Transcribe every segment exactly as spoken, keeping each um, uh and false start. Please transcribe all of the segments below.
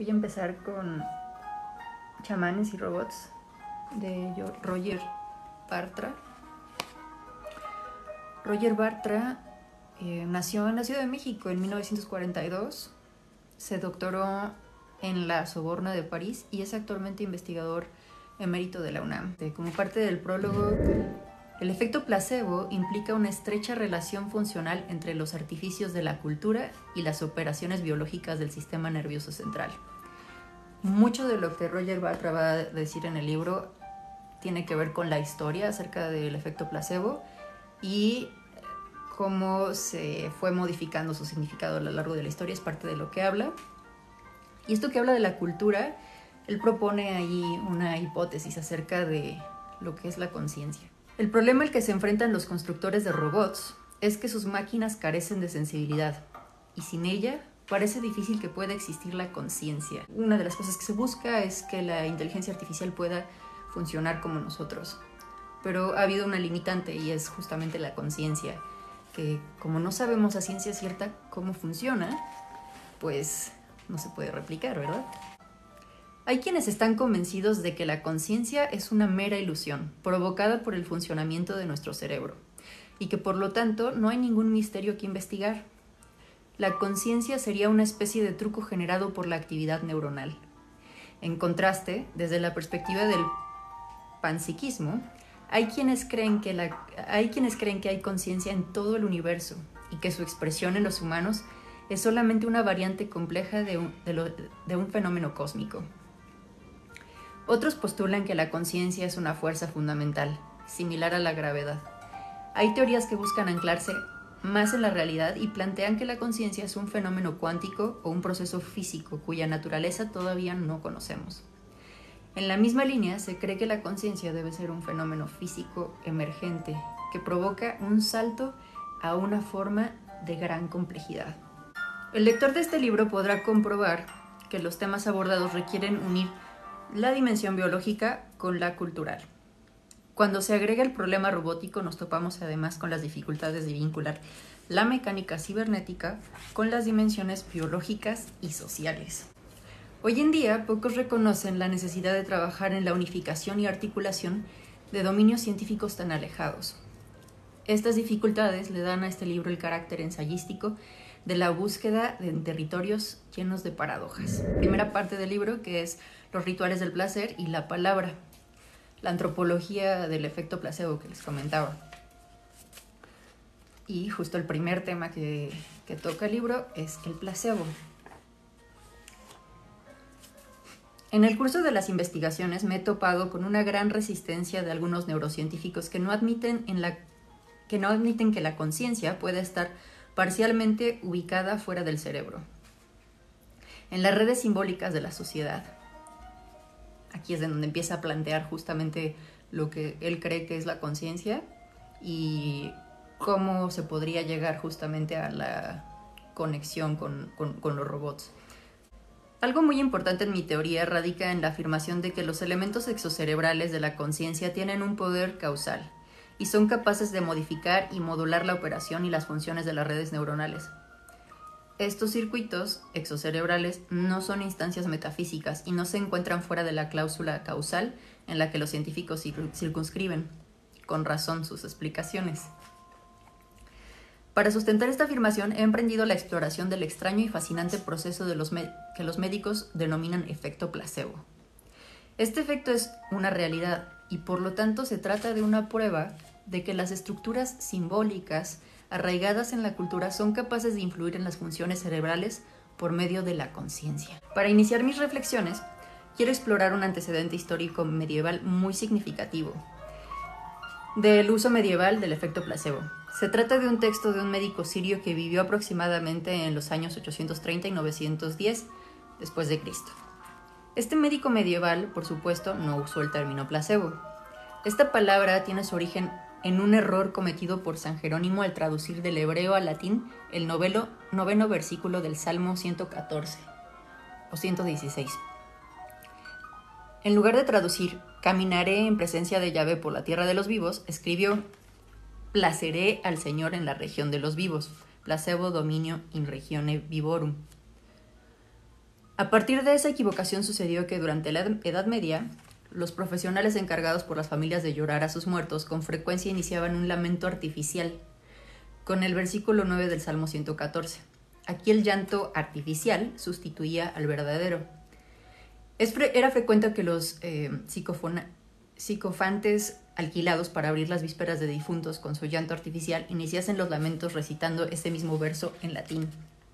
Voy a empezar con Chamanes y Robots de Roger Bartra. Roger Bartra eh, nació en la Ciudad de México en mil novecientos cuarenta y dos, se doctoró en la Sorbona de París y es actualmente investigador emérito de la UNAM. Como parte del prólogo, el efecto placebo implica una estrecha relación funcional entre los artificios de la cultura y las operaciones biológicas del sistema nervioso central. Mucho de lo que Roger Bartra va a decir en el libro tiene que ver con la historia acerca del efecto placebo y cómo se fue modificando su significado a lo largo de la historia, es parte de lo que habla. Y esto que habla de la cultura, él propone ahí una hipótesis acerca de lo que es la conciencia. El problema al que se enfrentan los constructores de robots es que sus máquinas carecen de sensibilidad y sin ella parece difícil que pueda existir la conciencia. Una de las cosas que se busca es que la inteligencia artificial pueda funcionar como nosotros, pero ha habido una limitante y es justamente la conciencia, que como no sabemos a ciencia cierta cómo funciona, pues no se puede replicar, ¿verdad? Hay quienes están convencidos de que la conciencia es una mera ilusión, provocada por el funcionamiento de nuestro cerebro, y que por lo tanto no hay ningún misterio que investigar. La conciencia sería una especie de truco generado por la actividad neuronal. En contraste, desde la perspectiva del panpsiquismo, hay quienes creen que, la, hay, quienes creen que hay conciencia en todo el universo y que su expresión en los humanos es solamente una variante compleja de un, de lo, de un fenómeno cósmico. Otros postulan que la conciencia es una fuerza fundamental, similar a la gravedad. Hay teorías que buscan anclarse más en la realidad y plantean que la conciencia es un fenómeno cuántico o un proceso físico cuya naturaleza todavía no conocemos. En la misma línea, se cree que la conciencia debe ser un fenómeno físico emergente que provoca un salto a una forma de gran complejidad. El lector de este libro podrá comprobar que los temas abordados requieren unir la dimensión biológica con la cultural. Cuando se agrega el problema robótico, nos topamos además con las dificultades de vincular la mecánica cibernética con las dimensiones biológicas y sociales. Hoy en día, pocos reconocen la necesidad de trabajar en la unificación y articulación de dominios científicos tan alejados. Estas dificultades le dan a este libro el carácter ensayístico de la búsqueda de territorios llenos de paradojas. Primera parte del libro, que es los rituales del placer y la palabra, la antropología del efecto placebo que les comentaba. Y justo el primer tema que, que toca el libro es el placebo. En el curso de las investigaciones me he topado con una gran resistencia de algunos neurocientíficos que no admiten, en la, que, no admiten que la conciencia pueda estar parcialmente ubicada fuera del cerebro, en las redes simbólicas de la sociedad. Aquí es de donde empieza a plantear justamente lo que él cree que es la conciencia y cómo se podría llegar justamente a la conexión con, con, con los robots. Algo muy importante en mi teoría radica en la afirmación de que los elementos exocerebrales de la conciencia tienen un poder causal y son capaces de modificar y modular la operación y las funciones de las redes neuronales. Estos circuitos exocerebrales no son instancias metafísicas y no se encuentran fuera de la cláusula causal en la que los científicos circunscriben, con razón, sus explicaciones. Para sustentar esta afirmación he emprendido la exploración del extraño y fascinante proceso de los que los médicos denominan efecto placebo. Este efecto es una realidad y por lo tanto se trata de una prueba de que las estructuras simbólicas arraigadas en la cultura son capaces de influir en las funciones cerebrales por medio de la conciencia. Para iniciar mis reflexiones, quiero explorar un antecedente histórico medieval muy significativo del uso medieval del efecto placebo. Se trata de un texto de un médico sirio que vivió aproximadamente en los años ochocientos treinta y novecientos diez después de Cristo. Este médico medieval, por supuesto, no usó el término placebo. Esta palabra tiene su origen en un error cometido por San Jerónimo al traducir del hebreo al latín el novelo, noveno versículo del Salmo ciento catorce o ciento dieciséis. En lugar de traducir «caminaré en presencia de Yahvé por la tierra de los vivos», escribió «placeré al Señor en la región de los vivos, placebo dominio in regione vivorum». A partir de esa equivocación sucedió que durante la Edad Media, los profesionales encargados por las familias de llorar a sus muertos con frecuencia iniciaban un lamento artificial, con el versículo nueve del Salmo ciento catorce. Aquí el llanto artificial sustituía al verdadero. Es fre- era frecuente que los eh, psicofona- psicofantes alquilados para abrir las vísperas de difuntos con su llanto artificial iniciasen los lamentos recitando ese mismo verso en latín.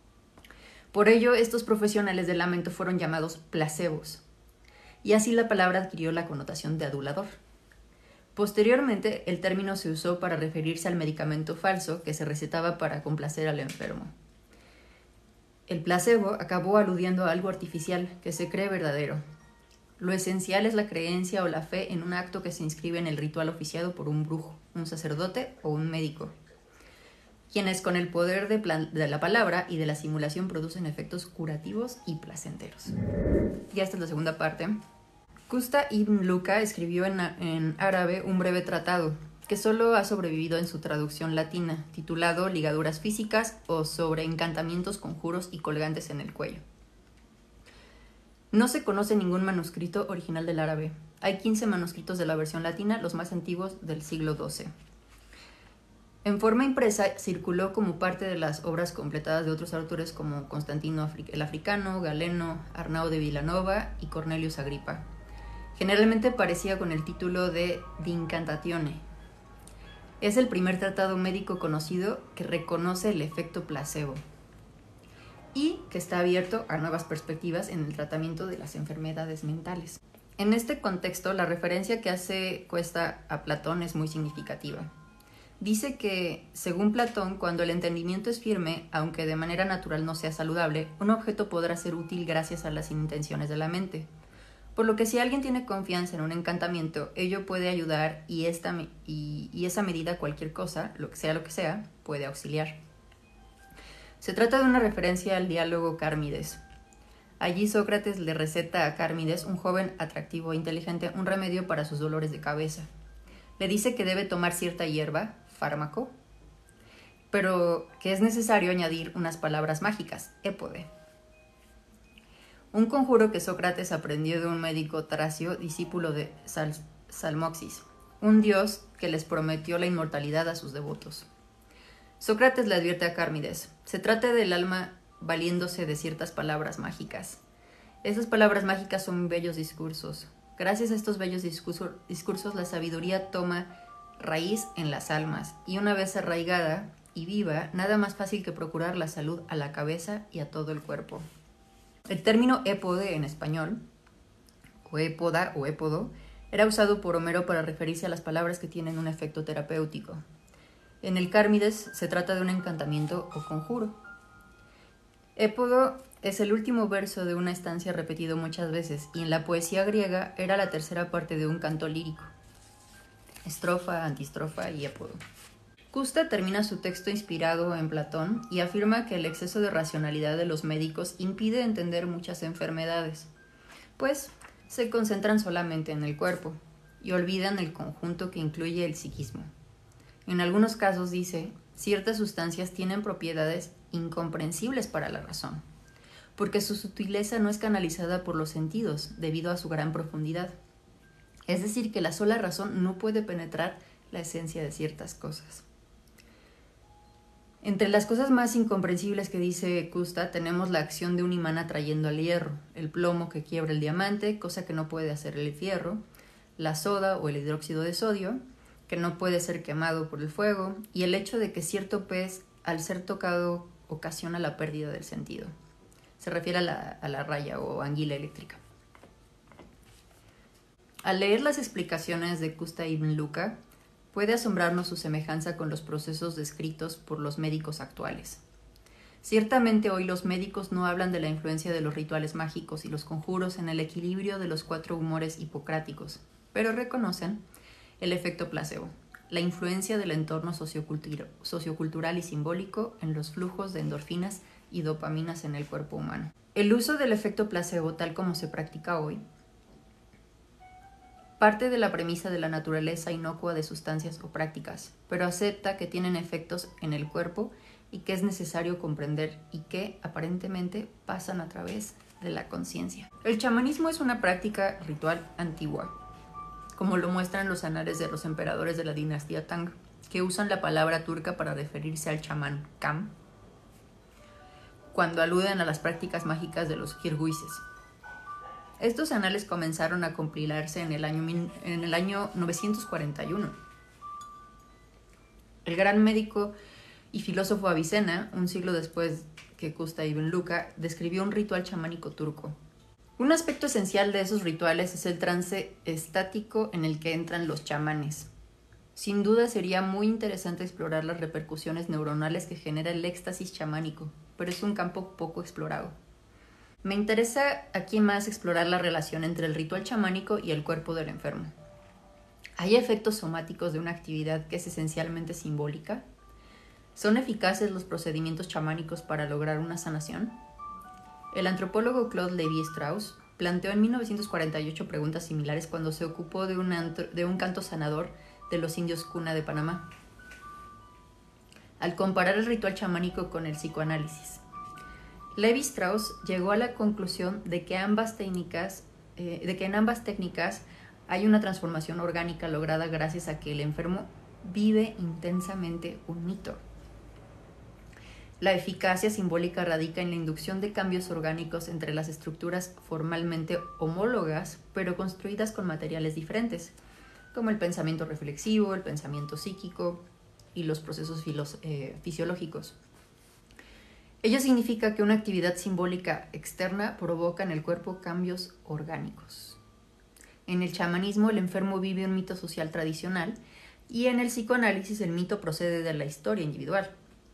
Por ello, estos profesionales del lamento fueron llamados placebos, y así la palabra adquirió la connotación de adulador. Posteriormente, el término se usó para referirse al medicamento falso que se recetaba para complacer al enfermo. El placebo acabó aludiendo a algo artificial que se cree verdadero. Lo esencial es la creencia o la fe en un acto que se inscribe en el ritual oficiado por un brujo, un sacerdote o un médico, quienes con el poder de, plan- de la palabra y de la simulación producen efectos curativos y placenteros. Ya esta es la segunda parte. Qusta ibn Luca escribió en, en árabe un breve tratado, que solo ha sobrevivido en su traducción latina, titulado Ligaduras físicas o sobre encantamientos, conjuros y colgantes en el cuello. No se conoce ningún manuscrito original del árabe. Hay quince manuscritos de la versión latina, los más antiguos del siglo doce. En forma impresa, circuló como parte de las obras completadas de otros autores como Constantino el Africano, Galeno, Arnao de Villanova y Cornelius Agripa. Generalmente aparecía con el título de De Incantatione. Es el primer tratado médico conocido que reconoce el efecto placebo y que está abierto a nuevas perspectivas en el tratamiento de las enfermedades mentales. En este contexto, la referencia que hace Qusta a Platón es muy significativa. Dice que, según Platón, cuando el entendimiento es firme, aunque de manera natural no sea saludable, un objeto podrá ser útil gracias a las intenciones de la mente. Por lo que si alguien tiene confianza en un encantamiento, ello puede ayudar y, esta, y, y esa medida cualquier cosa, lo que sea lo que sea, puede auxiliar. Se trata de una referencia al diálogo Cármides. Allí Sócrates le receta a Cármides, un joven atractivo e inteligente, un remedio para sus dolores de cabeza. Le dice que debe tomar cierta hierba, fármaco, pero que es necesario añadir unas palabras mágicas, épode. Un conjuro que Sócrates aprendió de un médico tracio, discípulo de Sal- Salmoxis, un dios que les prometió la inmortalidad a sus devotos. Sócrates le advierte a Cármides, se trata del alma valiéndose de ciertas palabras mágicas. Esas palabras mágicas son bellos discursos. Gracias a estos bellos discurso, discursos, la sabiduría toma raíz en las almas, y una vez arraigada y viva, nada más fácil que procurar la salud a la cabeza y a todo el cuerpo. El término épode en español, o époda o épodo, era usado por Homero para referirse a las palabras que tienen un efecto terapéutico. En el Cármides se trata de un encantamiento o conjuro. Épodo es el último verso de una estancia repetido muchas veces, y en la poesía griega era la tercera parte de un canto lírico. Estrofa, antistrofa y épodo. Qusta termina su texto inspirado en Platón y afirma que el exceso de racionalidad de los médicos impide entender muchas enfermedades, pues se concentran solamente en el cuerpo y olvidan el conjunto que incluye el psiquismo. En algunos casos, dice, ciertas sustancias tienen propiedades incomprensibles para la razón, porque su sutileza no es canalizada por los sentidos debido a su gran profundidad. Es decir, que la sola razón no puede penetrar la esencia de ciertas cosas. Entre las cosas más incomprensibles que dice Qusta tenemos la acción de un imán atrayendo al hierro, el plomo que quiebra el diamante, cosa que no puede hacer el fierro, la soda o el hidróxido de sodio, que no puede ser quemado por el fuego, y el hecho de que cierto pez, al ser tocado, ocasiona la pérdida del sentido. Se refiere a la, a la raya o anguila eléctrica. Al leer las explicaciones de Qusta ibn Luca, puede asombrarnos su semejanza con los procesos descritos por los médicos actuales. Ciertamente hoy los médicos no hablan de la influencia de los rituales mágicos y los conjuros en el equilibrio de los cuatro humores hipocráticos, pero reconocen el efecto placebo, la influencia del entorno sociocultur- sociocultural y simbólico en los flujos de endorfinas y dopaminas en el cuerpo humano. El uso del efecto placebo, tal como se practica hoy, parte de la premisa de la naturaleza inocua de sustancias o prácticas, pero acepta que tienen efectos en el cuerpo y que es necesario comprender y que, aparentemente, pasan a través de la conciencia. El chamanismo es una práctica ritual antigua, como lo muestran los anales de los emperadores de la dinastía Tang, que usan la palabra turca para referirse al chamán Kam, cuando aluden a las prácticas mágicas de los kirguises. Estos anales comenzaron a compilarse en el año, en el año novecientos cuarenta y uno. El gran médico y filósofo Avicena, un siglo después que Kusta ibn Luca, describió un ritual chamánico turco. Un aspecto esencial de esos rituales es el trance estático en el que entran los chamanes. Sin duda sería muy interesante explorar las repercusiones neuronales que genera el éxtasis chamánico, pero es un campo poco explorado. Me interesa aquí más explorar la relación entre el ritual chamánico y el cuerpo del enfermo. ¿Hay efectos somáticos de una actividad que es esencialmente simbólica? ¿Son eficaces los procedimientos chamánicos para lograr una sanación? El antropólogo Claude Lévi-Strauss planteó en mil novecientos cuarenta y ocho preguntas similares cuando se ocupó de un, antro, de un canto sanador de los indios Kuna de Panamá, al comparar el ritual chamánico con el psicoanálisis. Lévi-Strauss llegó a la conclusión de que, ambas técnicas, eh, de que en ambas técnicas hay una transformación orgánica lograda gracias a que el enfermo vive intensamente un mito. La eficacia simbólica radica en la inducción de cambios orgánicos entre las estructuras formalmente homólogas, pero construidas con materiales diferentes, como el pensamiento reflexivo, el pensamiento psíquico y los procesos filos, eh, fisiológicos. Ello significa que una actividad simbólica externa provoca en el cuerpo cambios orgánicos. En el chamanismo, el enfermo vive un mito social tradicional y en el psicoanálisis el mito procede de la historia individual.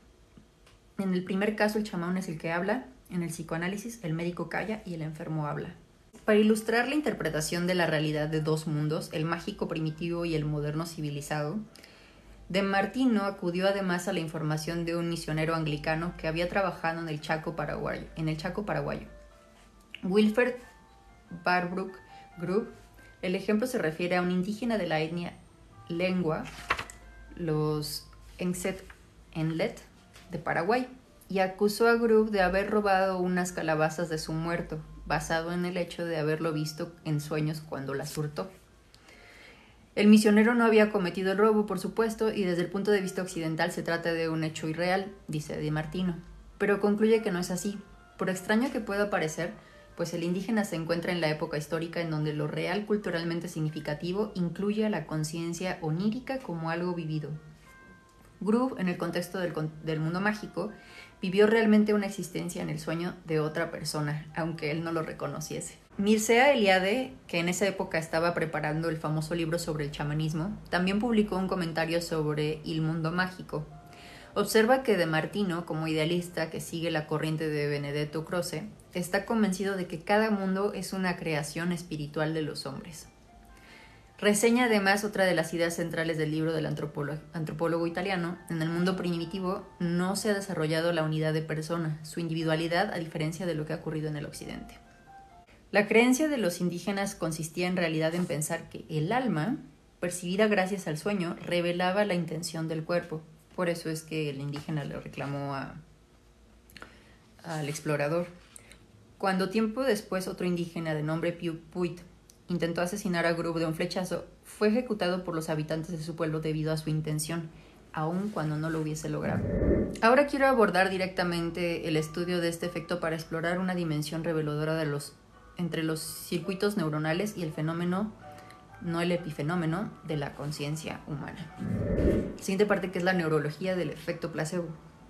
En el primer caso, el chamán es el que habla, en el psicoanálisis el médico calla y el enfermo habla. Para ilustrar la interpretación de la realidad de dos mundos, el mágico primitivo y el moderno civilizado, De Martino acudió además a la información de un misionero anglicano que había trabajado en el Chaco paraguayo. En el Chaco paraguayo. Wilfred Barbrook Grub, el ejemplo se refiere a un indígena de la etnia Lengua, los Enset-Enlet de Paraguay, y acusó a Grub de haber robado unas calabazas de su muerto, basado en el hecho de haberlo visto en sueños cuando las hurtó. El misionero no había cometido el robo, por supuesto, y desde el punto de vista occidental se trata de un hecho irreal, dice De Martino, pero concluye que no es así, por extraño que pueda parecer, pues el indígena se encuentra en la época histórica en donde lo real culturalmente significativo incluye a la conciencia onírica como algo vivido. Grub, en el contexto del, del mundo mágico, vivió realmente una existencia en el sueño de otra persona, aunque él no lo reconociese. Mircea Eliade, que en esa época estaba preparando el famoso libro sobre el chamanismo, también publicó un comentario sobre el mundo mágico. Observa que De Martino, como idealista que sigue la corriente de Benedetto Croce, está convencido de que cada mundo es una creación espiritual de los hombres. Reseña además otra de las ideas centrales del libro del antropólogo, antropólogo italiano: en el mundo primitivo no se ha desarrollado la unidad de persona, su individualidad, a diferencia de lo que ha ocurrido en el occidente. La creencia de los indígenas consistía en realidad en pensar que el alma, percibida gracias al sueño, revelaba la intención del cuerpo. Por eso es que el indígena le reclamó a, al explorador. Cuando tiempo después otro indígena de nombre Piu Puit intentó asesinar a Grub de un flechazo, fue ejecutado por los habitantes de su pueblo debido a su intención, aun cuando no lo hubiese logrado. Ahora quiero abordar directamente el estudio de este efecto para explorar una dimensión reveladora de los, entre los circuitos neuronales y el fenómeno, no el epifenómeno, de la conciencia humana. La siguiente parte, que es la neurología del efecto placebo.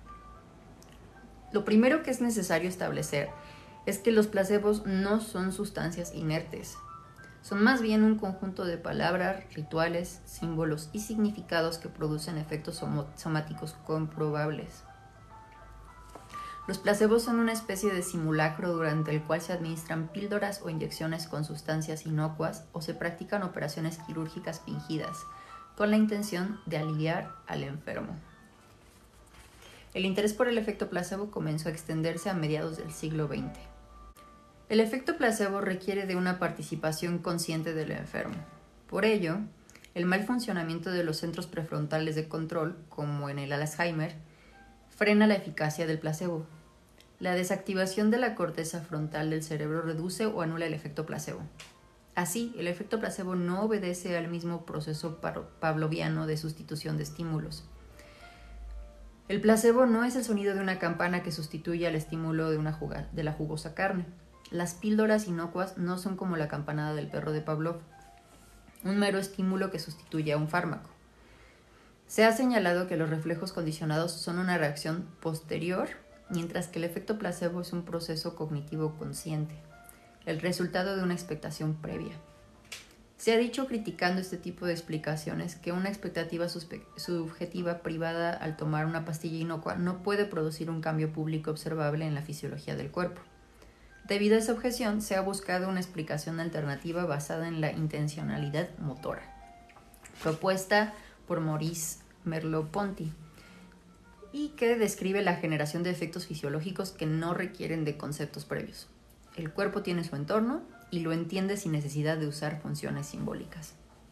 Lo primero que es necesario establecer es que los placebos no son sustancias inertes. Son más bien un conjunto de palabras, rituales, símbolos y significados que producen efectos somáticos comprobables. Los placebos son una especie de simulacro durante el cual se administran píldoras o inyecciones con sustancias inocuas o se practican operaciones quirúrgicas fingidas con la intención de aliviar al enfermo. El interés por el efecto placebo comenzó a extenderse a mediados del siglo veinte. El efecto placebo requiere de una participación consciente del enfermo. Por ello, el mal funcionamiento de los centros prefrontales de control, como en el Alzheimer, frena la eficacia del placebo. La desactivación de la corteza frontal del cerebro reduce o anula el efecto placebo. Así, el efecto placebo no obedece al mismo proceso pavloviano de sustitución de estímulos. El placebo no es el sonido de una campana que sustituye al estímulo de, una juga- de la jugosa carne. Las píldoras inocuas no son como la campanada del perro de Pavlov, un mero estímulo que sustituye a un fármaco. Se ha señalado que los reflejos condicionados son una reacción posterior, mientras que el efecto placebo es un proceso cognitivo consciente, el resultado de una expectación previa. Se ha dicho criticando este tipo de explicaciones que una expectativa subjetiva privada al tomar una pastilla inocua no puede producir un cambio público observable en la fisiología del cuerpo. Debido a esa objeción, se ha buscado una explicación alternativa basada en la intencionalidad motora, propuesta por Maurice Merleau-Ponty, y que describe la generación de efectos fisiológicos que no requieren de conceptos previos. El cuerpo tiene su entorno y lo entiende sin necesidad de usar funciones simbólicas.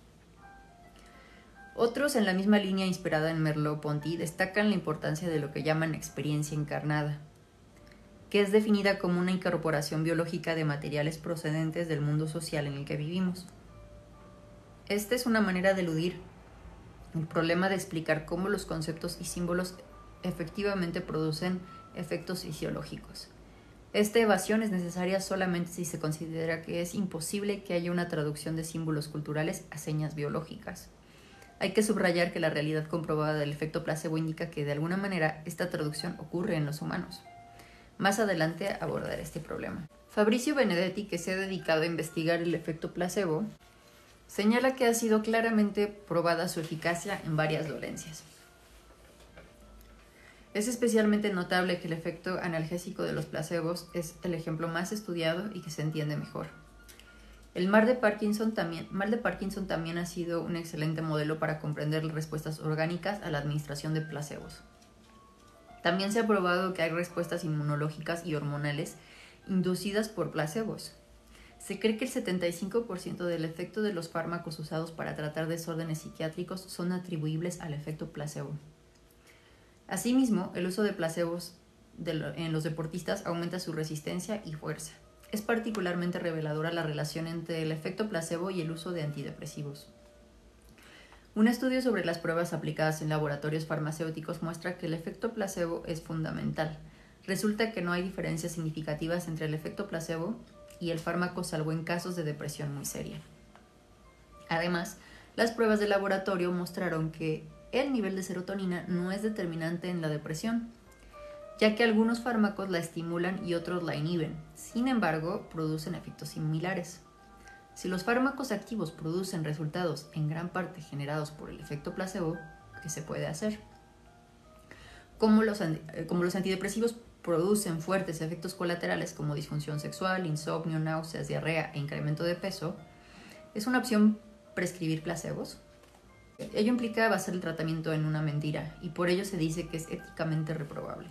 Otros, en la misma línea inspirada en Merleau-Ponty, destacan la importancia de lo que llaman experiencia encarnada, que es definida como una incorporación biológica de materiales procedentes del mundo social en el que vivimos. Esta es una manera de eludir el problema de explicar cómo los conceptos y símbolos efectivamente producen efectos fisiológicos. Esta evasión es necesaria solamente si se considera que es imposible que haya una traducción de símbolos culturales a señas biológicas. Hay que subrayar que la realidad comprobada del efecto placebo indica que de alguna manera esta traducción ocurre en los humanos. Más adelante abordaré este problema. Fabrizio Benedetti, que se ha dedicado a investigar el efecto placebo, señala que ha sido claramente probada su eficacia en varias dolencias. Es especialmente notable que el efecto analgésico de los placebos es el ejemplo más estudiado y que se entiende mejor. El mal de Parkinson también, mal de Parkinson también ha sido un excelente modelo para comprender las respuestas orgánicas a la administración de placebos. También se ha probado que hay respuestas inmunológicas y hormonales inducidas por placebos. Se cree que el setenta y cinco por ciento del efecto de los fármacos usados para tratar desórdenes psiquiátricos son atribuibles al efecto placebo. Asimismo, el uso de placebos de lo, en los deportistas aumenta su resistencia y fuerza. Es particularmente reveladora la relación entre el efecto placebo y el uso de antidepresivos. Un estudio sobre las pruebas aplicadas en laboratorios farmacéuticos muestra que el efecto placebo es fundamental. Resulta que no hay diferencias significativas entre el efecto placebo y el fármaco salvo en casos de depresión muy seria. Además, las pruebas de laboratorio mostraron que el nivel de serotonina no es determinante en la depresión, ya que algunos fármacos la estimulan y otros la inhiben. Sin embargo, producen efectos similares. Si los fármacos activos producen resultados en gran parte generados por el efecto placebo, ¿qué se puede hacer? Como los, como los antidepresivos producen fuertes efectos colaterales como disfunción sexual, insomnio, náuseas, diarrea e incremento de peso, ¿es una opción prescribir placebos? Ello implica basar el tratamiento en una mentira y por ello se dice que es éticamente reprobable.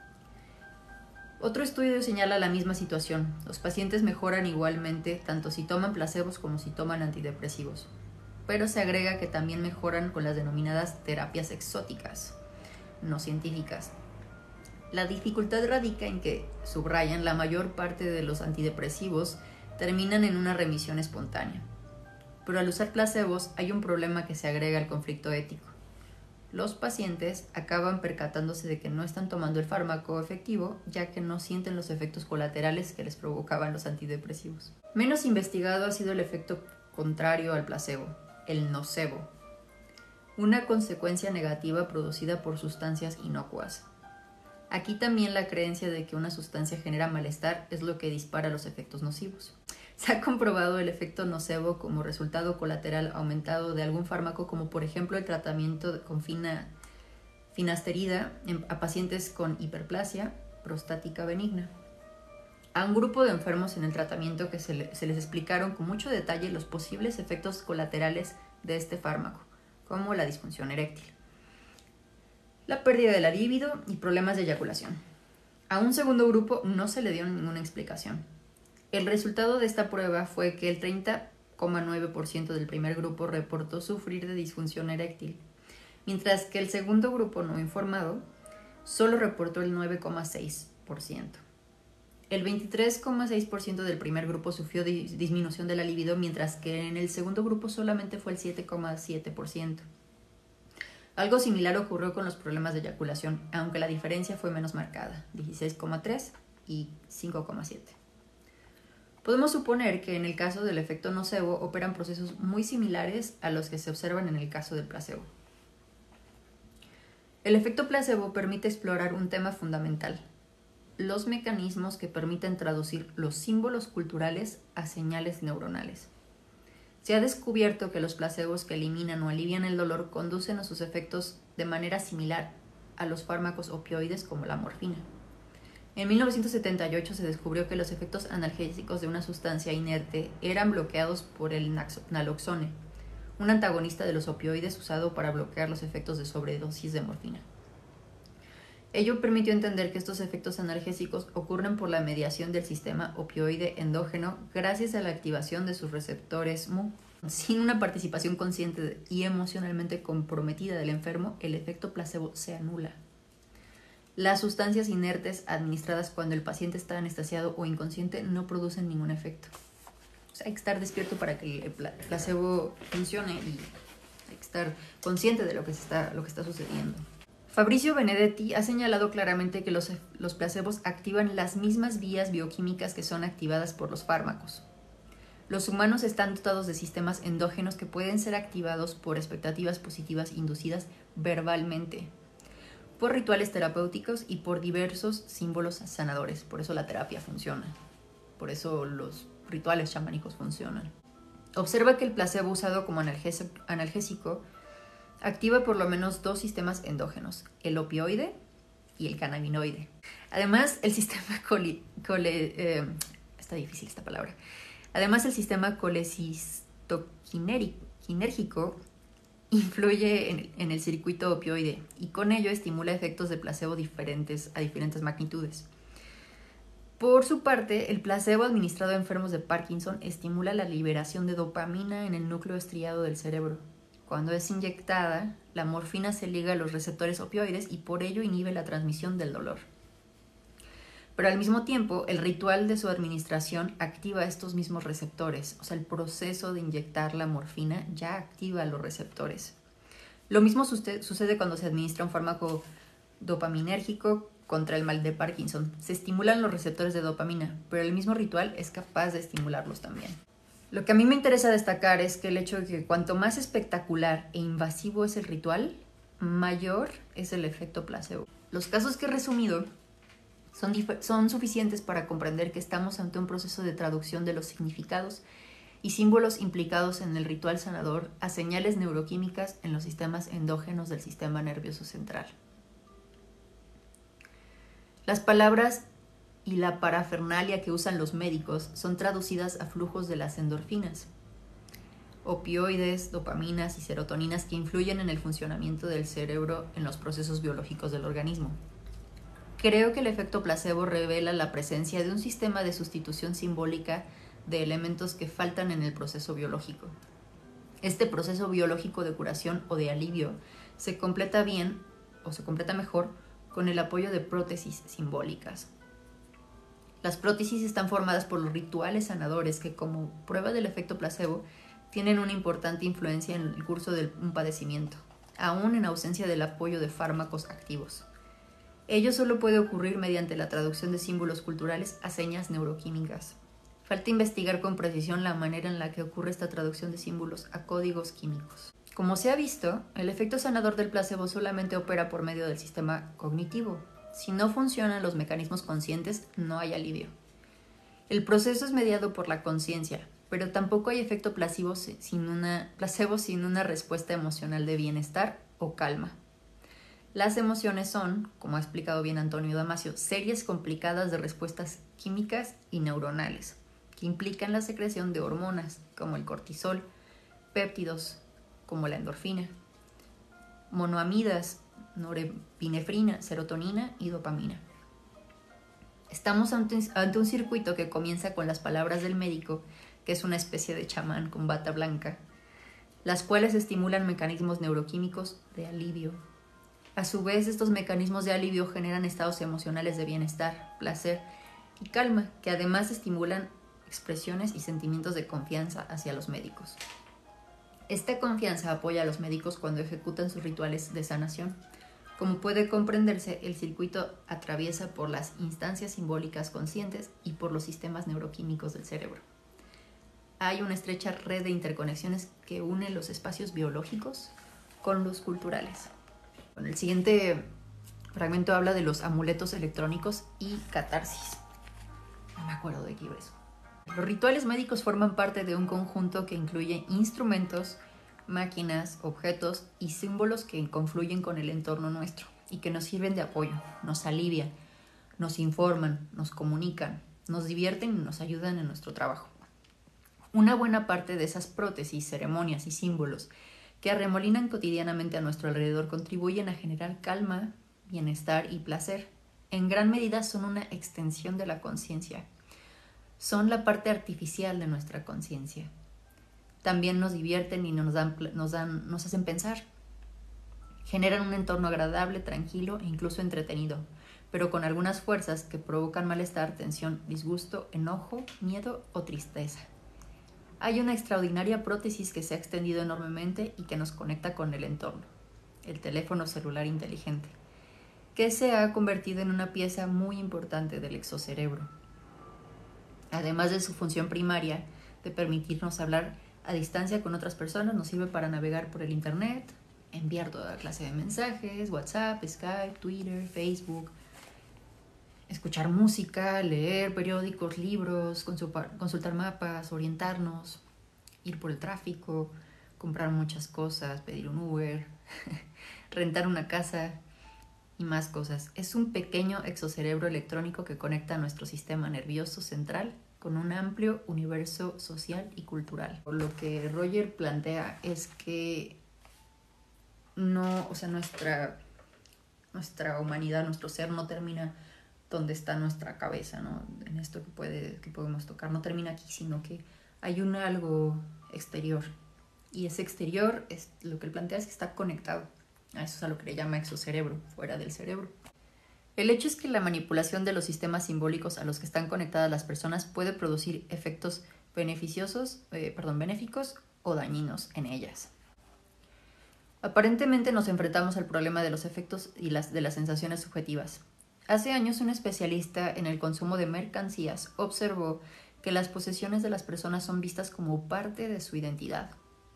Otro estudio señala la misma situación. Los pacientes mejoran igualmente tanto si toman placebos como si toman antidepresivos, pero se agrega que también mejoran con las denominadas terapias exóticas, no científicas. La dificultad radica en que, subrayan, la mayor parte de los antidepresivos terminan en una remisión espontánea. Pero al usar placebos hay un problema que se agrega al conflicto ético. Los pacientes acaban percatándose de que no están tomando el fármaco efectivo, ya que no sienten los efectos colaterales que les provocaban los antidepresivos. Menos investigado ha sido el efecto contrario al placebo, el nocebo, una consecuencia negativa producida por sustancias inocuas. Aquí también la creencia de que una sustancia genera malestar es lo que dispara los efectos nocivos. Se ha comprobado el efecto nocebo como resultado colateral aumentado de algún fármaco, como por ejemplo el tratamiento con fina, finasterida a pacientes con hiperplasia prostática benigna. A un grupo de enfermos en el tratamiento que se, le, se les explicaron con mucho detalle los posibles efectos colaterales de este fármaco, como la disfunción eréctil, la pérdida de la libido y problemas de eyaculación. A un segundo grupo no se le dio ninguna explicación. El resultado de esta prueba fue que el treinta coma nueve por ciento del primer grupo reportó sufrir de disfunción eréctil, mientras que el segundo grupo no informado solo reportó el nueve coma seis por ciento. El veintitrés coma seis por ciento del primer grupo sufrió dis- disminución de la libido, mientras que en el segundo grupo solamente fue el siete coma siete por ciento. Algo similar ocurrió con los problemas de eyaculación, aunque la diferencia fue menos marcada, dieciséis coma tres y cinco coma siete. Podemos suponer que en el caso del efecto nocebo operan procesos muy similares a los que se observan en el caso del placebo. El efecto placebo permite explorar un tema fundamental: los mecanismos que permiten traducir los símbolos culturales a señales neuronales. Se ha descubierto que los placebos que eliminan o alivian el dolor conducen a sus efectos de manera similar a los fármacos opioides como la morfina. En mil novecientos setenta y ocho se descubrió que los efectos analgésicos de una sustancia inerte eran bloqueados por el naloxone, un antagonista de los opioides usado para bloquear los efectos de sobredosis de morfina. Ello permitió entender que estos efectos analgésicos ocurren por la mediación del sistema opioide endógeno gracias a la activación de sus receptores M U. Sin una participación consciente y emocionalmente comprometida del enfermo, el efecto placebo se anula. Las sustancias inertes administradas cuando el paciente está anestesiado o inconsciente no producen ningún efecto. O sea, hay que estar despierto para que el placebo funcione y hay que estar consciente de lo que, se está, lo que está sucediendo. Fabrizio Benedetti ha señalado claramente que los, los placebos activan las mismas vías bioquímicas que son activadas por los fármacos. Los humanos están dotados de sistemas endógenos que pueden ser activados por expectativas positivas inducidas verbalmente, por rituales terapéuticos y por diversos símbolos sanadores. Por eso la terapia funciona. Por eso los rituales chamánicos funcionan. Observa que el placebo usado como analgésico activa por lo menos dos sistemas endógenos, el opioide y el cannabinoide. Además, el sistema coli, cole, eh, está difícil esta palabra. Además, el sistema colecistoquinérgico influye en, en el circuito opioide y con ello estimula efectos de placebo diferentes a diferentes magnitudes. Por su parte, el placebo administrado a enfermos de Parkinson estimula la liberación de dopamina en el núcleo estriado del cerebro. Cuando es inyectada, la morfina se liga a los receptores opioides y por ello inhibe la transmisión del dolor. Pero al mismo tiempo, el ritual de su administración activa estos mismos receptores. O sea, el proceso de inyectar la morfina ya activa los receptores. Lo mismo sucede cuando se administra un fármaco dopaminérgico contra el mal de Parkinson. Se estimulan los receptores de dopamina, pero el mismo ritual es capaz de estimularlos también. Lo que a mí me interesa destacar es que el hecho de que cuanto más espectacular e invasivo es el ritual, mayor es el efecto placebo. Los casos que he resumido son, son suficientes para comprender que estamos ante un proceso de traducción de los significados y símbolos implicados en el ritual sanador a señales neuroquímicas en los sistemas endógenos del sistema nervioso central. Las palabras y la parafernalia que usan los médicos son traducidas a flujos de las endorfinas, opioides, dopaminas y serotoninas que influyen en el funcionamiento del cerebro en los procesos biológicos del organismo. Creo que el efecto placebo revela la presencia de un sistema de sustitución simbólica de elementos que faltan en el proceso biológico. Este proceso biológico de curación o de alivio se completa bien o se completa mejor con el apoyo de prótesis simbólicas. Las prótesis están formadas por los rituales sanadores que, como prueba del efecto placebo, tienen una importante influencia en el curso de un padecimiento, aún en ausencia del apoyo de fármacos activos. Ello solo puede ocurrir mediante la traducción de símbolos culturales a señas neuroquímicas. Falta investigar con precisión la manera en la que ocurre esta traducción de símbolos a códigos químicos. Como se ha visto, el efecto sanador del placebo solamente opera por medio del sistema cognitivo. Si no funcionan los mecanismos conscientes, no hay alivio. El proceso es mediado por la conciencia, pero tampoco hay efecto placebo sin una, placebo sin una respuesta emocional de bienestar o calma. Las emociones son, como ha explicado bien Antonio Damasio, series complicadas de respuestas químicas y neuronales, que implican la secreción de hormonas como el cortisol, péptidos como la endorfina, monoamidas, norepinefrina, serotonina y dopamina. Estamos ante, ante un circuito que comienza con las palabras del médico, que es una especie de chamán con bata blanca, las cuales estimulan mecanismos neuroquímicos de alivio. A su vez, estos mecanismos de alivio generan estados emocionales de bienestar, placer y calma, que además estimulan expresiones y sentimientos de confianza hacia los médicos. Esta confianza apoya a los médicos cuando ejecutan sus rituales de sanación. Como puede comprenderse, el circuito atraviesa por las instancias simbólicas conscientes y por los sistemas neuroquímicos del cerebro. Hay una estrecha red de interconexiones que une los espacios biológicos con los culturales. Bueno, el siguiente fragmento habla de los amuletos electrónicos y catarsis. No me acuerdo de qué iba eso. Los rituales médicos forman parte de un conjunto que incluye instrumentos, máquinas, objetos y símbolos que confluyen con el entorno nuestro y que nos sirven de apoyo, nos alivian, nos informan, nos comunican, nos divierten y nos ayudan en nuestro trabajo. Una buena parte de esas prótesis, ceremonias y símbolos que arremolinan cotidianamente a nuestro alrededor contribuyen a generar calma, bienestar y placer. En gran medida son una extensión de la conciencia. Son la parte artificial de nuestra conciencia. También nos divierten y nos, dan, nos, dan, nos hacen pensar. Generan un entorno agradable, tranquilo e incluso entretenido, pero con algunas fuerzas que provocan malestar, tensión, disgusto, enojo, miedo o tristeza. Hay una extraordinaria prótesis que se ha extendido enormemente y que nos conecta con el entorno, el teléfono celular inteligente, que se ha convertido en una pieza muy importante del exocerebro. Además de su función primaria de permitirnos hablar a distancia con otras personas, nos sirve para navegar por el internet, enviar toda clase de mensajes, WhatsApp, Skype, Twitter, Facebook, escuchar música, leer periódicos, libros, consultar mapas, orientarnos, ir por el tráfico, comprar muchas cosas, pedir un Uber, rentar una casa y más cosas. Es un pequeño exocerebro electrónico que conecta a nuestro sistema nervioso central con un amplio universo social y cultural. Lo que Roger plantea es que no, o sea, nuestra, nuestra humanidad, nuestro ser no termina donde está nuestra cabeza, ¿no? En esto que, puede, que podemos tocar, no termina aquí, sino que hay un algo exterior. Y ese exterior, es, lo que él plantea es que está conectado. A eso es a lo que le llama exocerebro, fuera del cerebro. El hecho es que la manipulación de los sistemas simbólicos a los que están conectadas las personas puede producir efectos beneficiosos, eh, perdón, benéficos o dañinos en ellas. Aparentemente nos enfrentamos al problema de los efectos y las, de las sensaciones subjetivas. Hace años un especialista en el consumo de mercancías observó que las posesiones de las personas son vistas como parte de su identidad.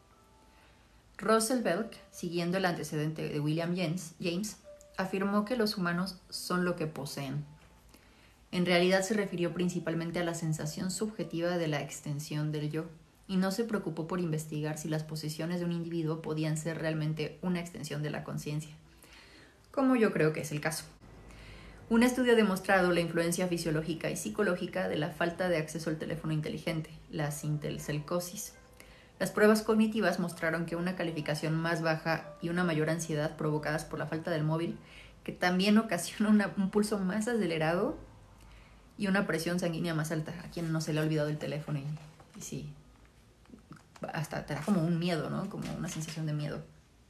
Russell Belk, siguiendo el antecedente de William James, James, afirmó que los humanos son lo que poseen. En realidad se refirió principalmente a la sensación subjetiva de la extensión del yo, y no se preocupó por investigar si las posesiones de un individuo podían ser realmente una extensión de la conciencia, como yo creo que es el caso. Un estudio ha demostrado la influencia fisiológica y psicológica de la falta de acceso al teléfono inteligente, la sintelselcosis. Las pruebas cognitivas mostraron que una calificación más baja y una mayor ansiedad provocadas por la falta del móvil, que también ocasiona una, un pulso más acelerado y una presión sanguínea más alta. A quien no se le ha olvidado el teléfono y, y sí, hasta te da como un miedo, ¿no? Como una sensación de miedo.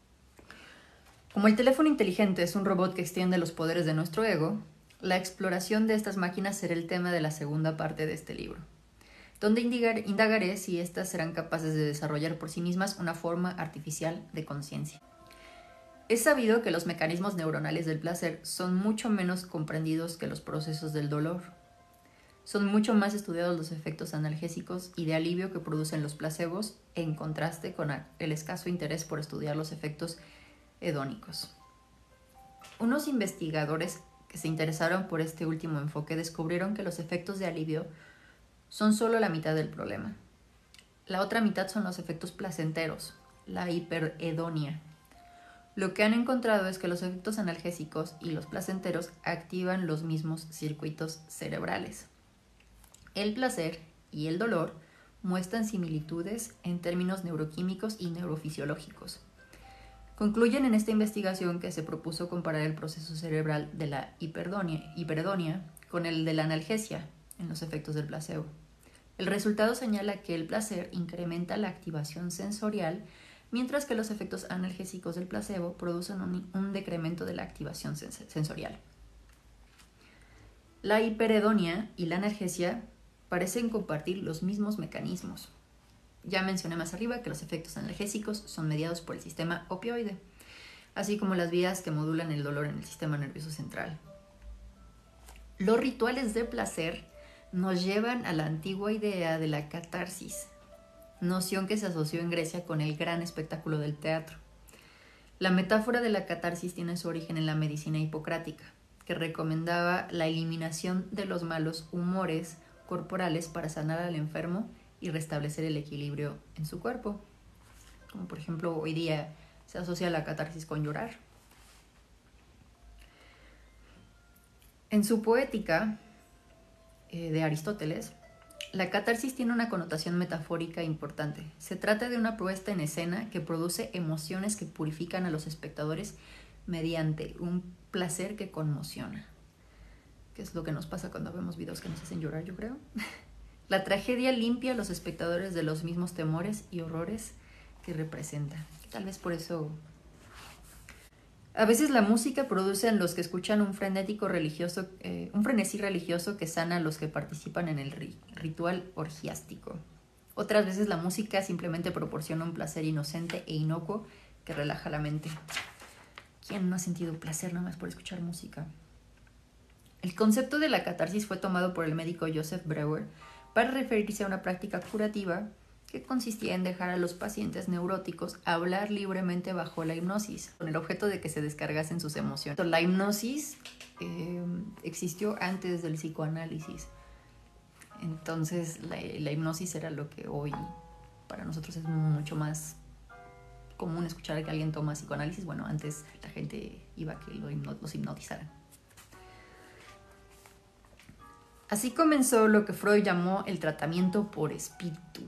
Como el teléfono inteligente es un robot que extiende los poderes de nuestro ego, la exploración de estas máquinas será el tema de la segunda parte de este libro, donde indagaré si éstas serán capaces de desarrollar por sí mismas una forma artificial de conciencia. Es sabido que los mecanismos neuronales del placer son mucho menos comprendidos que los procesos del dolor. Son mucho más estudiados los efectos analgésicos y de alivio que producen los placebos, en contraste con el escaso interés por estudiar los efectos hedónicos. Unos investigadores que se interesaron por este último enfoque descubrieron que los efectos de alivio son solo la mitad del problema. La otra mitad son los efectos placenteros, la hiperedonia. Lo que han encontrado es que los efectos analgésicos y los placenteros activan los mismos circuitos cerebrales. El placer y el dolor muestran similitudes en términos neuroquímicos y neurofisiológicos. Concluyen en esta investigación que se propuso comparar el proceso cerebral de la hiperedonia, hiperedonia con el de la analgesia en los efectos del placebo. El resultado señala que el placer incrementa la activación sensorial, mientras que los efectos analgésicos del placebo producen un, un decremento de la activación sens- sensorial. La hiperedonia y la analgesia parecen compartir los mismos mecanismos. Ya mencioné más arriba que los efectos analgésicos son mediados por el sistema opioide, así como las vías que modulan el dolor en el sistema nervioso central. Los rituales de placer nos llevan a la antigua idea de la catarsis, noción que se asoció en Grecia con el gran espectáculo del teatro. La metáfora de la catarsis tiene su origen en la medicina hipocrática, que recomendaba la eliminación de los malos humores corporales para sanar al enfermo y restablecer el equilibrio en su cuerpo. Como por ejemplo hoy día se asocia la catarsis con llorar. En su poética eh, de Aristóteles, la catarsis tiene una connotación metafórica importante. Se trata de una puesta en escena que produce emociones que purifican a los espectadores mediante un placer que conmociona. Que es lo que nos pasa cuando vemos videos que nos hacen llorar, yo creo. La tragedia limpia a los espectadores de los mismos temores y horrores que representa. Tal vez por eso... A veces la música produce en los que escuchan un frenético religioso, eh, un frenesí religioso que sana a los que participan en el ri- ritual orgiástico. Otras veces la música simplemente proporciona un placer inocente e inocuo que relaja la mente. ¿Quién no ha sentido placer nada más por escuchar música? El concepto de la catarsis fue tomado por el médico Joseph Breuer para referirse a una práctica curativa que consistía en dejar a los pacientes neuróticos hablar libremente bajo la hipnosis, con el objeto de que se descargasen sus emociones. La hipnosis eh, existió antes del psicoanálisis, entonces la, la hipnosis era lo que hoy para nosotros es mucho más común escuchar que alguien toma psicoanálisis. Bueno, antes la gente iba a que lo hipno- los hipnotizaran. Así comenzó lo que Freud llamó el tratamiento por espíritu.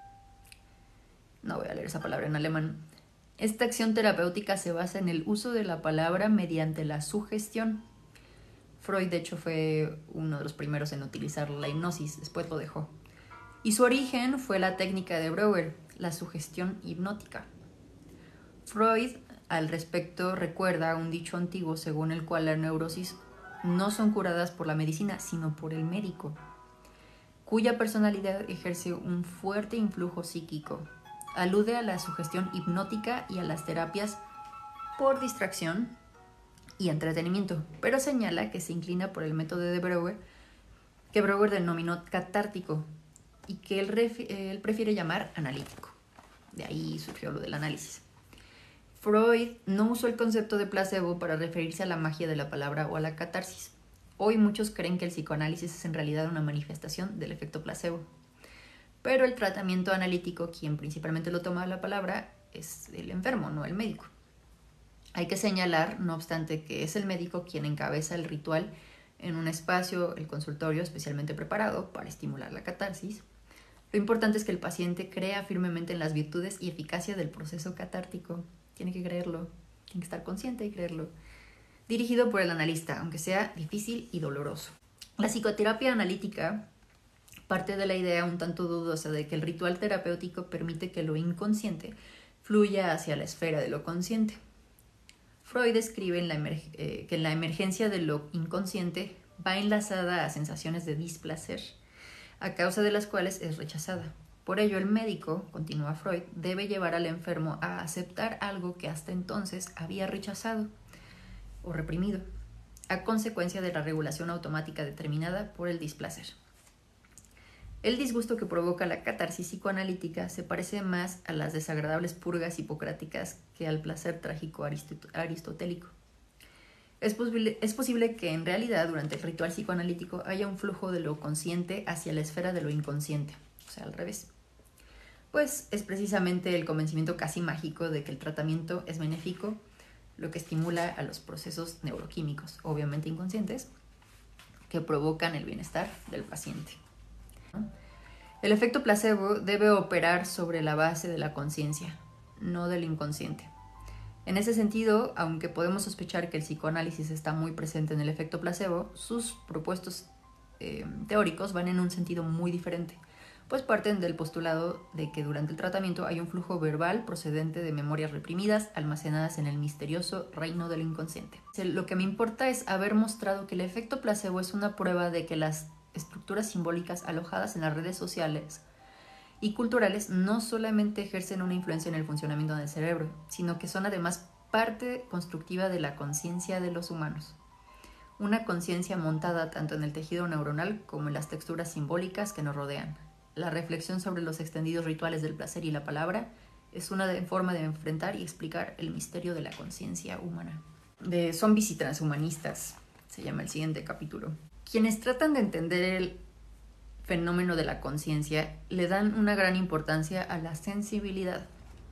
No voy a leer esa palabra en alemán. Esta acción terapéutica se basa en el uso de la palabra mediante la sugestión. Freud, de hecho, fue uno de los primeros en utilizar la hipnosis, después lo dejó. Y su origen fue la técnica de Breuer, la sugestión hipnótica. Freud, al respecto, recuerda un dicho antiguo según el cual las neurosis no son curadas por la medicina, sino por el médico, cuya personalidad ejerce un fuerte influjo psíquico. Alude a la sugestión hipnótica y a las terapias por distracción y entretenimiento, pero señala que se inclina por el método de Breuer, que Breuer denominó catártico y que él, ref- él prefiere llamar analítico. De ahí surgió lo del análisis. Freud no usó el concepto de placebo para referirse a la magia de la palabra o a la catarsis. Hoy muchos creen que el psicoanálisis es en realidad una manifestación del efecto placebo. Pero el tratamiento analítico, quien principalmente lo toma la palabra, es el enfermo, no el médico. Hay que señalar, no obstante, que es el médico quien encabeza el ritual en un espacio, el consultorio, especialmente preparado para estimular la catarsis. Lo importante es que el paciente crea firmemente en las virtudes y eficacia del proceso catártico. Tiene que creerlo, tiene que estar consciente y creerlo. Dirigido por el analista, aunque sea difícil y doloroso. La psicoterapia analítica parte de la idea un tanto dudosa de que el ritual terapéutico permite que lo inconsciente fluya hacia la esfera de lo consciente. Freud escribe en la emerg- eh, que en la emergencia de lo inconsciente va enlazada a sensaciones de displacer, a causa de las cuales es rechazada. Por ello, el médico, continúa Freud, debe llevar al enfermo a aceptar algo que hasta entonces había rechazado o reprimido, a consecuencia de la regulación automática determinada por el displacer. El disgusto que provoca la catarsis psicoanalítica se parece más a las desagradables purgas hipocráticas que al placer trágico arist- aristotélico. Es posible, es posible que en realidad durante el ritual psicoanalítico haya un flujo de lo consciente hacia la esfera de lo inconsciente, o sea, al revés. Pues es precisamente el convencimiento casi mágico de que el tratamiento es benéfico lo que estimula a los procesos neuroquímicos, obviamente inconscientes, que provocan el bienestar del paciente. El efecto placebo debe operar sobre la base de la conciencia, no del inconsciente. En ese sentido, aunque podemos sospechar que el psicoanálisis está muy presente en el efecto placebo, sus propuestos eh, teóricos van en un sentido muy diferente. pues parten del postulado de que durante el tratamiento hay un flujo verbal procedente de memorias reprimidas almacenadas en el misterioso reino del inconsciente. Lo que me importa es haber mostrado que el efecto placebo es una prueba de que las estructuras simbólicas alojadas en las redes sociales y culturales no solamente ejercen una influencia en el funcionamiento del cerebro, sino que son además parte constructiva de la conciencia de los humanos. Una conciencia montada tanto en el tejido neuronal como en las texturas simbólicas que nos rodean. La reflexión sobre los extendidos rituales del placer y la palabra es una de, forma de enfrentar y explicar el misterio de la conciencia humana. De zombies y transhumanistas se llama el siguiente capítulo. Quienes tratan de entender el fenómeno de la conciencia le dan una gran importancia a la sensibilidad,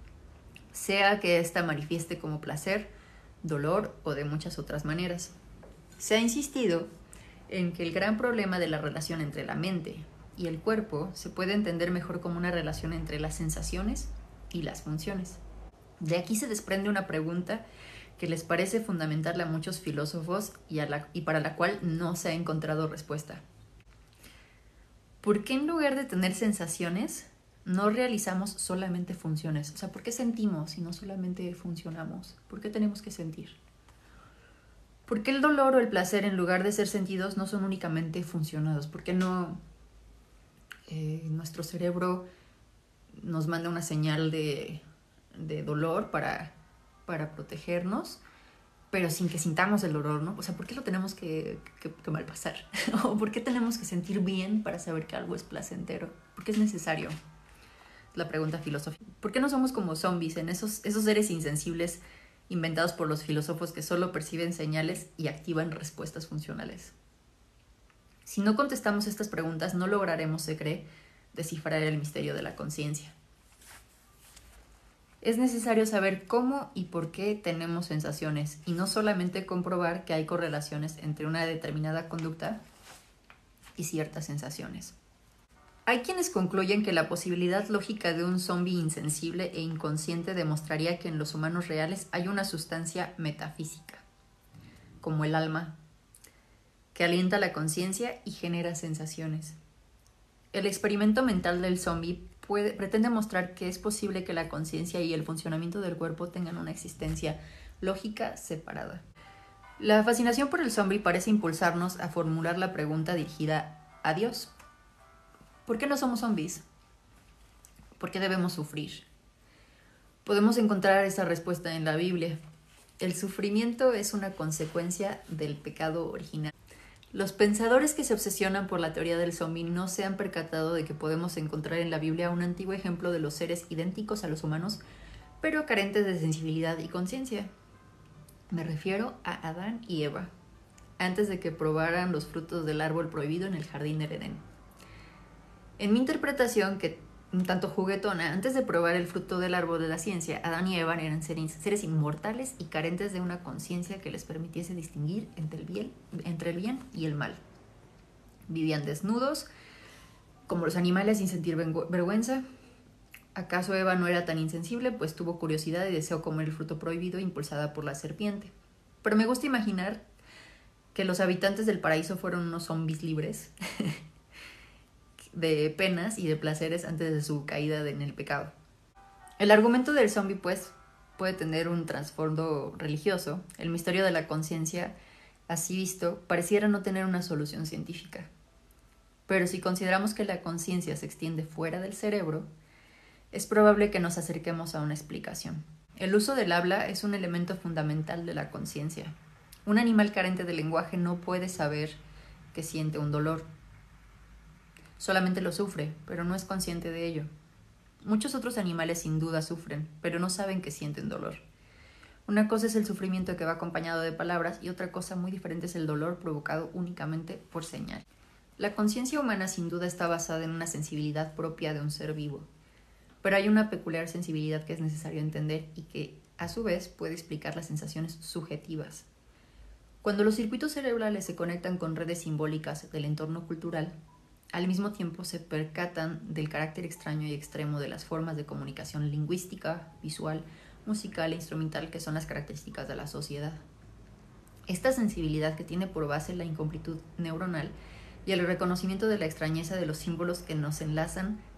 sea que ésta manifieste como placer, dolor o de muchas otras maneras. Se ha insistido en que el gran problema de la relación entre la mente y el cuerpo se puede entender mejor como una relación entre las sensaciones y las funciones. De aquí se desprende una pregunta que les parece fundamental a muchos filósofos y, a la, y para la cual no se ha encontrado respuesta. ¿Por qué en lugar de tener sensaciones no realizamos solamente funciones? O sea, ¿por qué sentimos y no solamente funcionamos? ¿Por qué tenemos que sentir? ¿Por qué el dolor o el placer, en lugar de ser sentidos, no son únicamente funcionados? ¿Por qué no eh, nuestro cerebro nos manda una señal de, de dolor para, para protegernos, pero sin que sintamos el dolor, ¿no? O sea, ¿por qué lo tenemos que, que, que malpasar? ¿O por qué tenemos que sentir bien para saber que algo es placentero? ¿Por qué es necesario? La pregunta filosófica. ¿Por qué no somos como zombies, en esos, esos seres insensibles inventados por los filósofos que solo perciben señales y activan respuestas funcionales? Si no contestamos estas preguntas, no lograremos, se cree, descifrar el misterio de la conciencia. Es necesario saber cómo y por qué tenemos sensaciones y no solamente comprobar que hay correlaciones entre una determinada conducta y ciertas sensaciones. Hay quienes concluyen que la posibilidad lógica de un zombi insensible e inconsciente demostraría que en los humanos reales hay una sustancia metafísica, como el alma, que alienta la conciencia y genera sensaciones. El experimento mental del zombi puede, pretende mostrar que es posible que la conciencia y el funcionamiento del cuerpo tengan una existencia lógica separada. La fascinación por el zombi parece impulsarnos a formular la pregunta dirigida a Dios. ¿Por qué no somos zombies? ¿Por qué debemos sufrir? Podemos encontrar esa respuesta en la Biblia. El sufrimiento es una consecuencia del pecado original. Los pensadores que se obsesionan por la teoría del zombi no se han percatado de que podemos encontrar en la Biblia un antiguo ejemplo de los seres idénticos a los humanos, pero carentes de sensibilidad y conciencia. Me refiero a Adán y Eva, antes de que probaran los frutos del árbol prohibido en el jardín del Edén. En mi interpretación, que un tanto juguetona, antes de probar el fruto del árbol de la ciencia, Adán y Eva eran seres inmortales y carentes de una conciencia que les permitiese distinguir entre el bien, entre el bien y el mal. Vivían desnudos, como los animales, sin sentir vergüenza. ¿Acaso Eva no era tan insensible? Pues tuvo curiosidad y deseó comer el fruto prohibido impulsada por la serpiente. Pero me gusta imaginar que los habitantes del paraíso fueron unos zombies libres de penas y de placeres antes de su caída en el pecado. El argumento del zombie, pues, puede tener un trasfondo religioso. El misterio de la conciencia, así visto, pareciera no tener una solución científica. Pero si consideramos que la conciencia se extiende fuera del cerebro, es probable que nos acerquemos a una explicación. El uso del habla es un elemento fundamental de la conciencia. Un animal carente de lenguaje no puede saber que siente un dolor. Solamente lo sufre, pero no es consciente de ello. Muchos otros animales sin duda sufren, pero no saben que sienten dolor. Una cosa es el sufrimiento que va acompañado de palabras y otra cosa muy diferente es el dolor provocado únicamente por señal. La conciencia humana sin duda está basada en una sensibilidad propia de un ser vivo, pero hay una peculiar sensibilidad que es necesario entender y que, a su vez, puede explicar las sensaciones subjetivas. Cuando los circuitos cerebrales se conectan con redes simbólicas del entorno cultural, al mismo tiempo se percatan del carácter extraño y extremo de las formas de comunicación lingüística, visual, musical e instrumental que son las características de la sociedad. Esta sensibilidad, que tiene por base la incompletud neuronal y el reconocimiento de la extrañeza de los símbolos que nos enlazan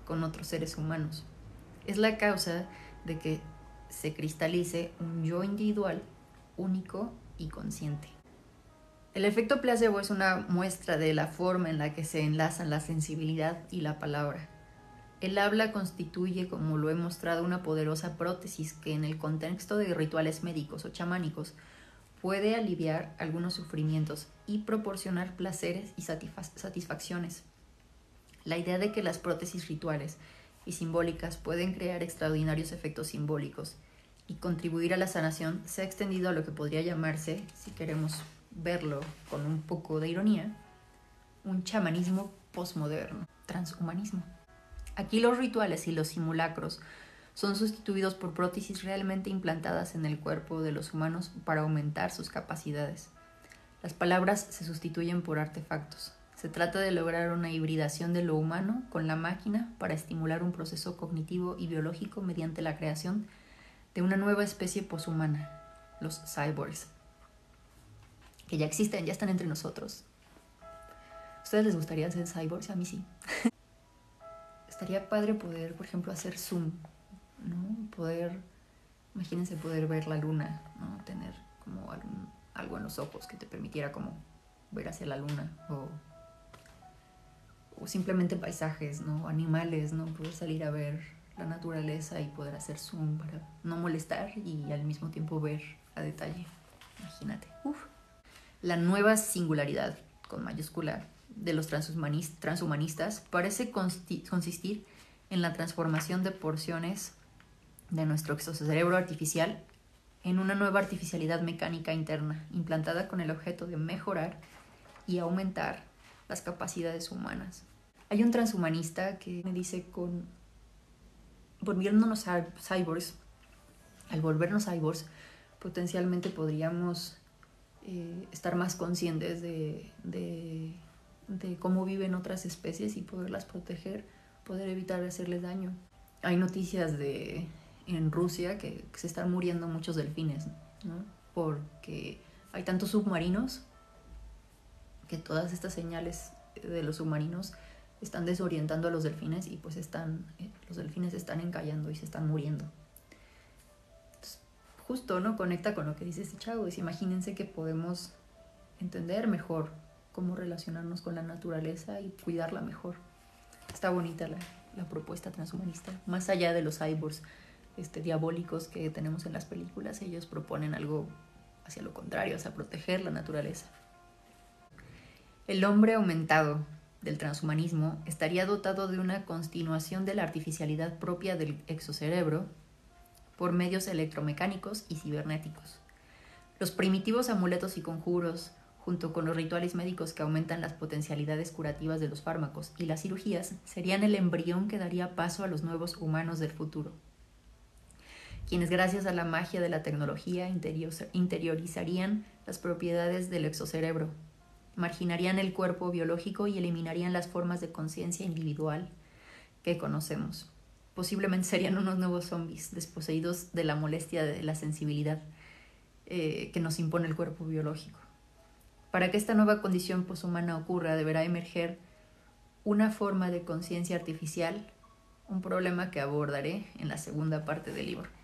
con otros seres humanos. Es la causa de que se cristalice un yo individual, único y consciente. El efecto placebo es una muestra de la forma en la que se enlazan la sensibilidad y la palabra. El habla constituye, como lo he mostrado, una poderosa prótesis que en el contexto de rituales médicos o chamánicos puede aliviar algunos sufrimientos y proporcionar placeres y satisfac- satisfacciones. La idea de que las prótesis rituales y simbólicas pueden crear extraordinarios efectos simbólicos y contribuir a la sanación se ha extendido a lo que podría llamarse, si queremos verlo con un poco de ironía, un chamanismo posmoderno, transhumanismo. Aquí los rituales y los simulacros son sustituidos por prótesis realmente implantadas en el cuerpo de los humanos para aumentar sus capacidades. Las palabras se sustituyen por artefactos. Se trata de lograr una hibridación de lo humano con la máquina para estimular un proceso cognitivo y biológico mediante la creación de una nueva especie poshumana, los cyborgs, que ya existen, ya están entre nosotros. ¿A ustedes les gustaría ser cyborgs? A mí sí. Estaría padre poder, por ejemplo, hacer zoom, ¿no? Poder, imagínense poder ver la luna, ¿no? Tener como algún, algo en los ojos que te permitiera como ver hacia la luna, o, o simplemente paisajes, ¿no? Animales, ¿no? Poder salir a ver la naturaleza y poder hacer zoom para no molestar y al mismo tiempo ver a detalle. Imagínate. Uf. La nueva singularidad, con mayúscula, de los transhumanistas parece consistir en la transformación de porciones de nuestro exocerebro artificial en una nueva artificialidad mecánica interna, implantada con el objeto de mejorar y aumentar las capacidades humanas. Hay un transhumanista que me dice, con volviéndonos a cyborgs, al volvernos cyborgs, potencialmente podríamos eh, estar más conscientes de, de, de cómo viven otras especies y poderlas proteger, poder evitar hacerles daño. Hay noticias de en Rusia que se están muriendo muchos delfines, ¿no? Porque hay tantos submarinos que todas estas señales de los submarinos están desorientando a los delfines y pues están, eh, los delfines están encallando y se están muriendo. Entonces, justo, ¿no? Conecta con lo que dice este chavo. Es, imagínense que podemos entender mejor cómo relacionarnos con la naturaleza y cuidarla mejor. Está bonita la, la propuesta transhumanista. Más allá de los cyborgs este, diabólicos que tenemos en las películas, ellos proponen algo hacia lo contrario, hacia proteger la naturaleza. El hombre aumentado del transhumanismo estaría dotado de una continuación de la artificialidad propia del exocerebro por medios electromecánicos y cibernéticos. Los primitivos amuletos y conjuros, junto con los rituales médicos que aumentan las potencialidades curativas de los fármacos y las cirugías, serían el embrión que daría paso a los nuevos humanos del futuro, quienes gracias a la magia de la tecnología interiorizarían las propiedades del exocerebro, marginarían el cuerpo biológico y eliminarían las formas de conciencia individual que conocemos. Posiblemente serían unos nuevos zombies desposeídos de la molestia de la sensibilidad eh, que nos impone el cuerpo biológico. Para que esta nueva condición poshumana ocurra, deberá emerger una forma de conciencia artificial, un problema que abordaré en la segunda parte del libro.